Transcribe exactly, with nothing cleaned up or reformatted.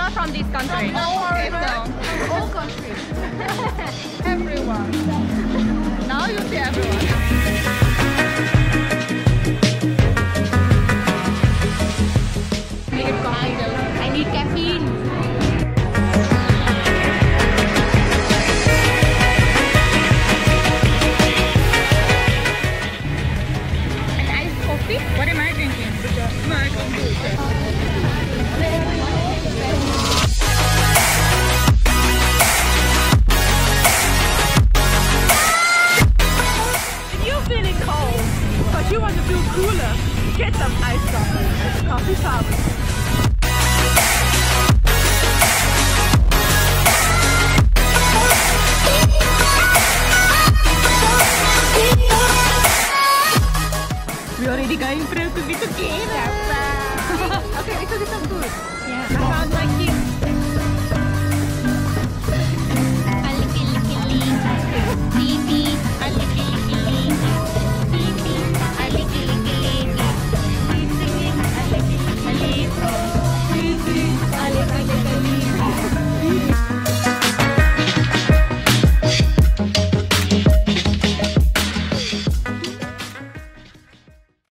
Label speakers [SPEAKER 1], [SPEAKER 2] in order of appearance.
[SPEAKER 1] not from this country.
[SPEAKER 2] No,
[SPEAKER 1] okay,
[SPEAKER 2] so.
[SPEAKER 1] All countries. Everyone. Now you see everyone.
[SPEAKER 2] I need caffeine.
[SPEAKER 1] An iced coffee? What am I drinking? No, I can't do it.
[SPEAKER 3] If you're feeling cold, but you want to feel cooler, get some iced coffee at the coffee fountain. We already going through to be together.
[SPEAKER 1] Okay, ito this is good.
[SPEAKER 3] Yeah. I found my key.